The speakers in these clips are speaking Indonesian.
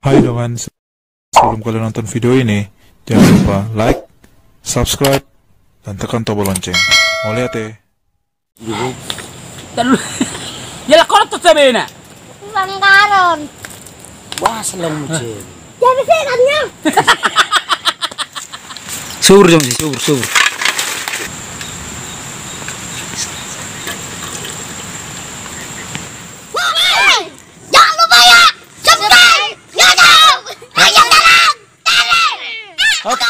Hai teman, sebelum kalian nonton video ini, jangan lupa like, subscribe, dan tekan tombol lonceng. Mau lihat ya? Yalah kau tuh sebena. Langgaron. Wah, selang mucin. Jadi sekannya. Subur jam sih, subur. Jangan lupa ya, subscribe, YouTube, ayo dalam, Oke.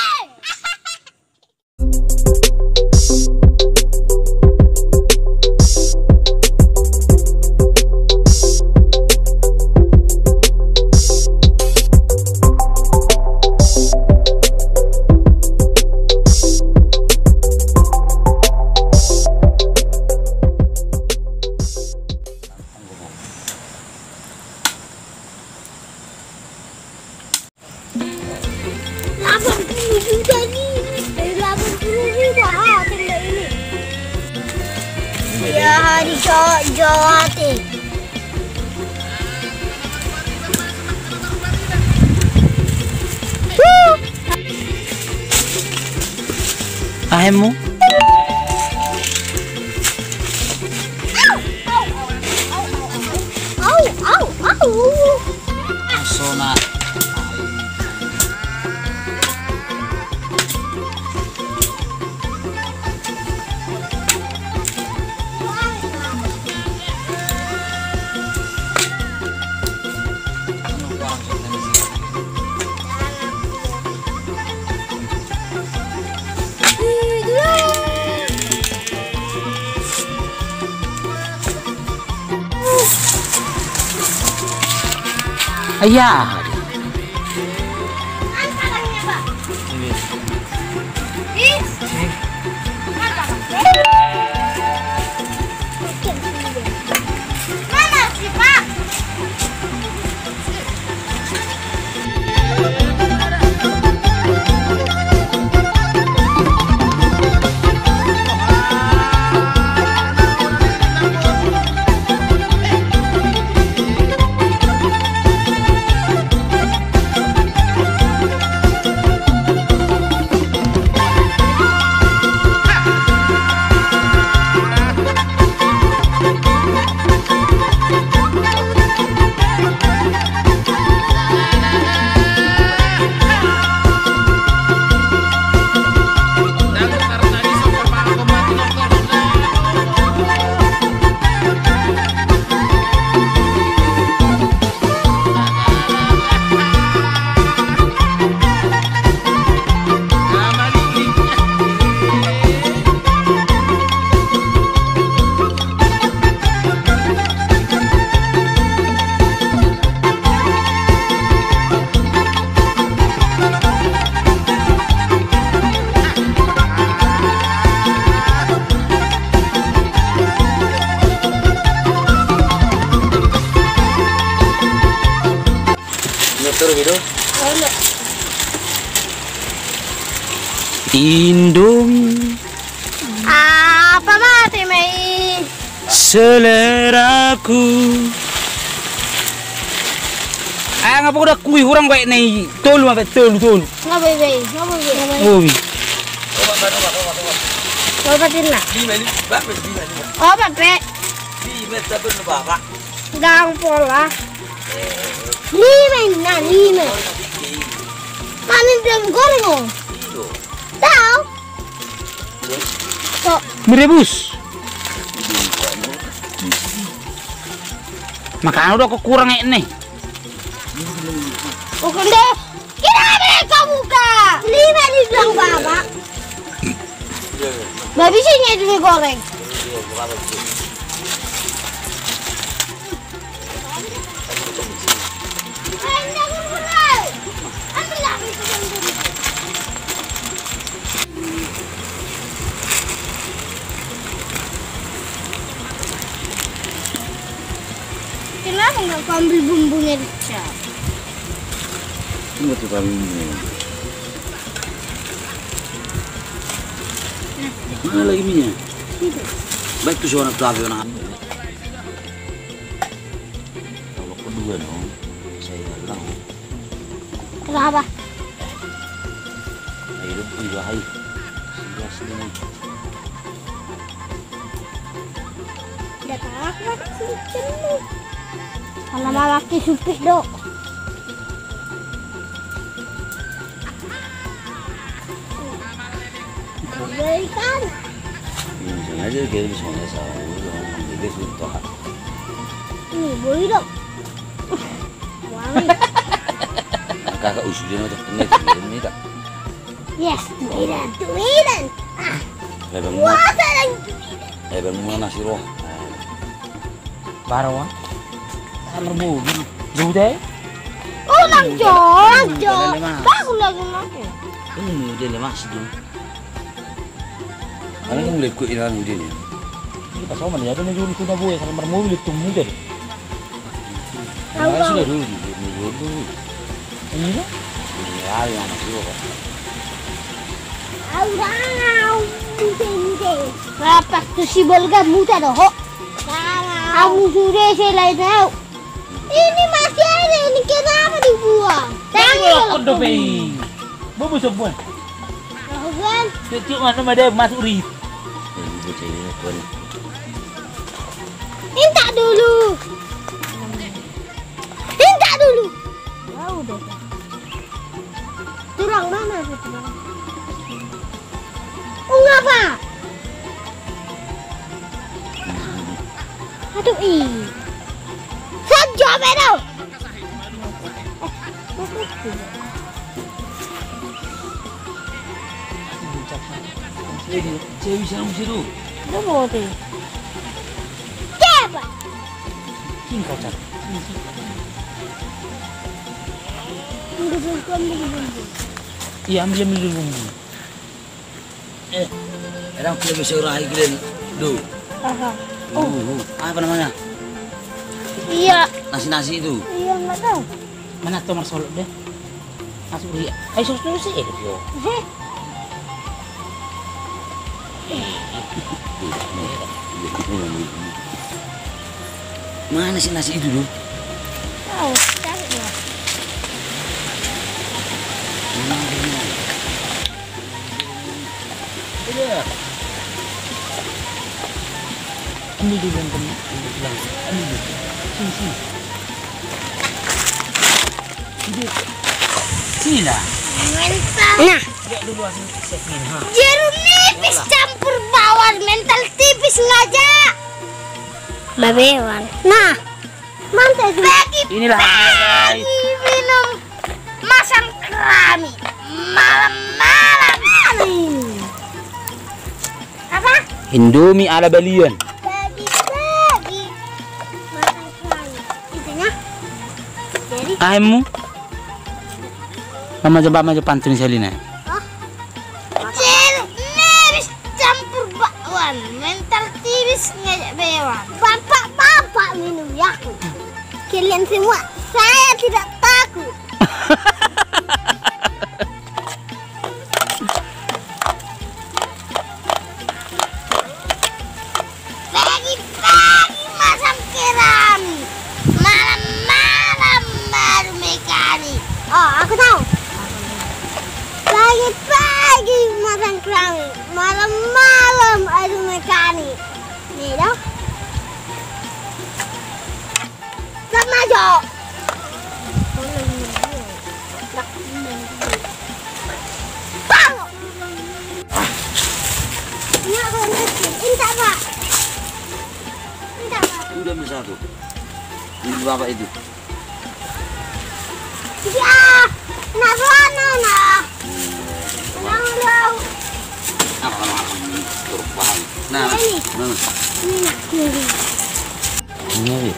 Ya hari Jawa teh. Ahemu? Au. Sona. Ayah. Mana sih Pak? Gitu. Indomie Apa mati Mei? seleraku. Ngapa udah kui kurang baik nih? Tolu apa tolu. Ngabai. Ngobi. Coba tina. Oh Bapak. Gang pola. Lima. Mana dem goreng oh? Tahu? Kok Merebus. Makanya udah kok kurang nih. bukan deh. Kita mereka buka. Lima dibilang Bapak. Gak bisa nyedih digoreng. Kenapa nggak kau ambil bumbunya dicap? Tunggu tuh kami. Mana lagi minyak? Baik tuh seorang tuh api orang. Kalau kedua dong, saya bilang Berapa? Hidup itu hai. Sudah sini. Udah kalah sini. Kalau malaki supik dok. Berikan. Ini sengaja kita bisa ngasih. Jadi sudah. Ini boleh dok. Wangi. Kakak usulnya untuk ini tak. Yes, tumiran. Lebih Wah, mana? sarang Lebih mana nasi roh? Barawan. Kamar mobil. Jauh deh. Oh, lanjut. Bagus lagi makan. Ini dia lemas tu. Mana kamu lihat ku iran dia ni? Kita sama ni ada ni kuna boy kamar mobil itu muda. Mana sudah dulu dulu. Ini lah. Ya, yang nasi roh. Rapat tu si bolga muta dah. Kamu sudah selesai tahu. Ini masih ada, ini kenapa dibuang? Tengok kondo pei. Bobo sebuan. Kan? Tiap mana ada masuk rit. Ini bocah ini tuan. Minta dulu. Minta dulu. Ya udah. Turang mana tu? Ngapa? Aduh saja bedo. Cewek siapa situ? Apa tu? Siapa? King kau cat. Iya ambil dulu. Orang kita bisa urai kalian. Du. Aha. Apa namanya? Iya. Nasi itu. Iya enggak tahu. Mana Tomar Solo deh? Masuk rit. Ayo susu sih yo. Mana sih nasi itu dulu? Tahu. Cari ya. Ambil dulu yang ambil dulu. Sini. Sini lah. Mental. Nah. Lihat dulu hasil segmen ha. Jeruk nipis campur bawang, mental tipis ngajak. Babewan. Nah, mantap. Inilah guys. Minum masam kerami malam-malam. Apa? Indomie ala Balian. Bagi masam kerami. Itunya. Jadi. Kamu. Mama coba pantun Selina. Jeruk nipis campur bawang, mental tipis ngajak bewan. Bapak minum Yakult. Kalian semua, saya tidak takut. Pagi-pagi masam kerami, malam-malam baru mekanik. Oh, aku tahu. Pagi-pagi masam kerami, malam-malam baru mekanik. Nih dong. Sama Jo. Bang. Ini aku minta Pak. Minta Pak. Udah ambil satu. Ini bapak itu. Ya, nak mana nak? Lalu. Nah, Ini. mana? Ini nak kiri. Ini ni.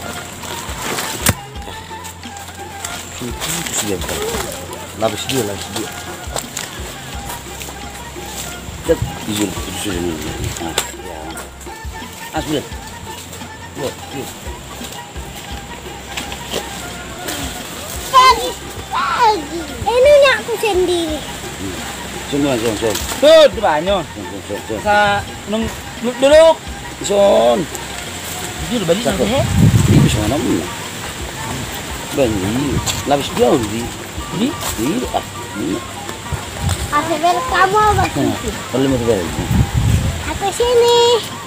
Itu sudah bukan. Labis dia. Dah, izin ni. Ya. Asal. Buat. Pagi. Ini aku sendiri. Semua. Tuh, banyak. Sa nung duduk. Son. Jujur balik Cakap. nanti. Ini sana mana? Banyak. Labis dia ni. Di? Tidak. Asal kamu apa sih? Perlu mau bel. Aku sini.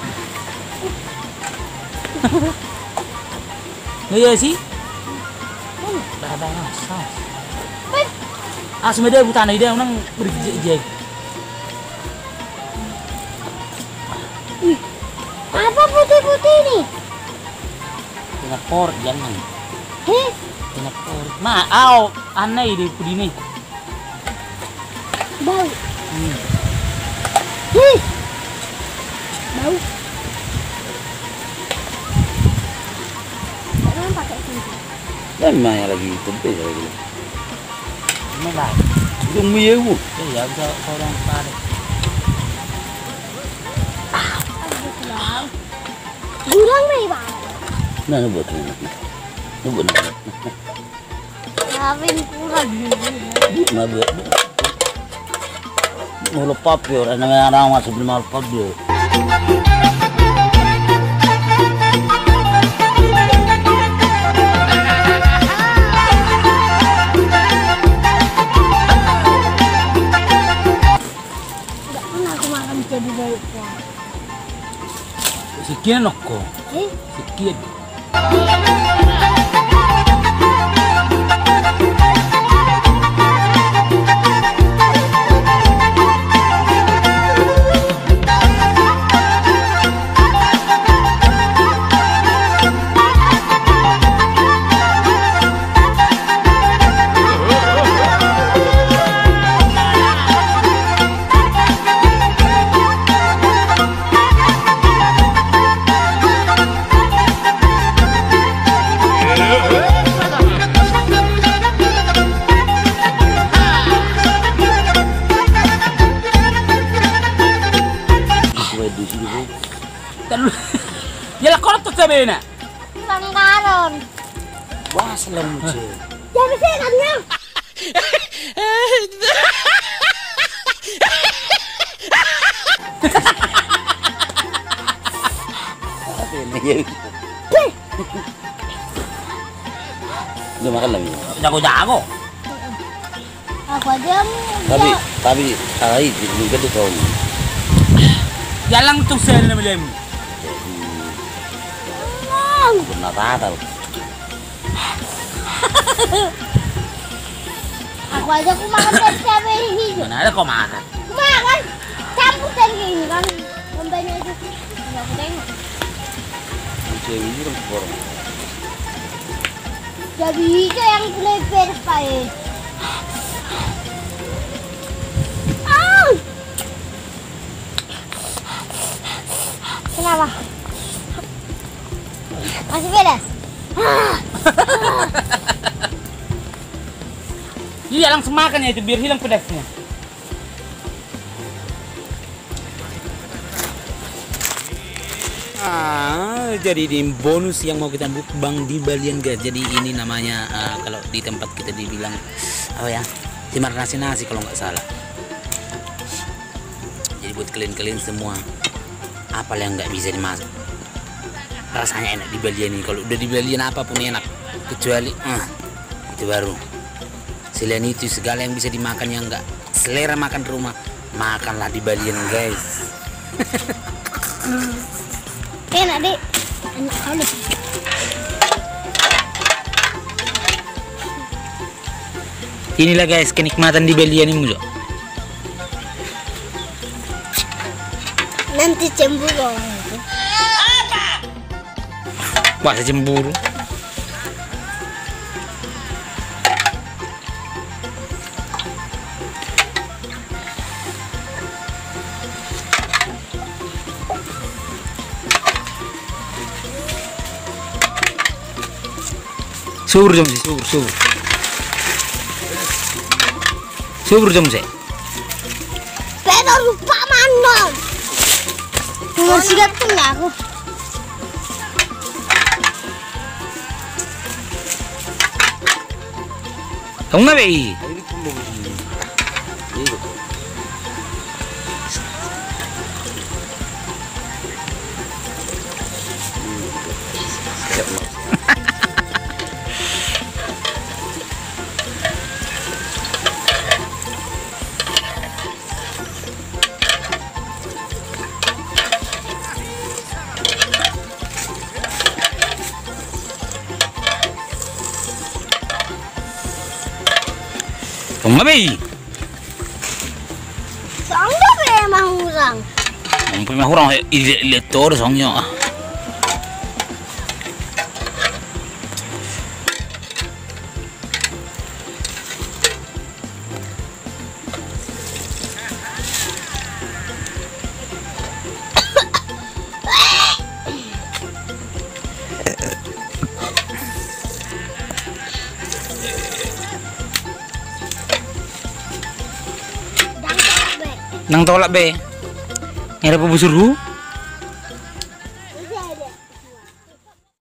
Iya sih. Dah sas. Semeda buta ide nang berjej. Apa putih-putih ini? Pinapor jangan. Heh, Pinapor. Au aneh di pudini. bau. Heh. Bau. Jangan pakai sini. Dan mana lagi tempe lagi. Ini lah. Itu mie bu. Ya bisa orang tarik. Gurang nih, Bang. Nah, nu buat ni. Nu buat. Kawin kurang. Nah buat. Mau lepas ya, orang orang masuk belum lepas dia. Tidak pernah aku makan jadi baik. Sekian noko. Eh, Sekian. Ya lah kalau sabi na. Sangkaron. Wah, selalu je. Jadi sehatnya. Apa ini? Udah makan lagi. Jago-jago. Aku aja. Tapi ay juga tuh kau. Jalang tuh saya na milem. Pernah tahu. Aku aja aku makan cabai hijau. Mana ada kau makan? Aku makan campur dan gini kan. Lembanya itu. Enggak aku tengok. Cewek ini kan borong. Cabai hijau yang lebar pak. Kenapa? Masih beres? Iya langsung makan ya itu biar hilang pedasnya. Jadi ini bonus yang mau kita mukbang di Balian guys. Jadi ini namanya kalau di tempat kita dibilang apa ya? Timar nasi kalau nggak salah. Jadi buat kalian semua apa yang nggak bisa dimasak rasanya enak di Balian ini. Kalau udah di Balian apapun enak kecuali itu baru. Selain itu segala yang bisa dimakan yang nggak selera makan di rumah makanlah di Balian guys. Enak deh. Enak kali. Inilah guys kenikmatan di Balian ini loh. Nanti cemburu orang itu. Wah cemburu. Subur jam sih, subur jam sih. Pero lupa manon. Masih datang ya aku. Kamu ngapain? Ini perlu begini. Ini. Ngabe? Sangga be mahurang. Ang pimahurang iletor songyo. Dan tak be. Nang tolak be. Ngira po busurhu?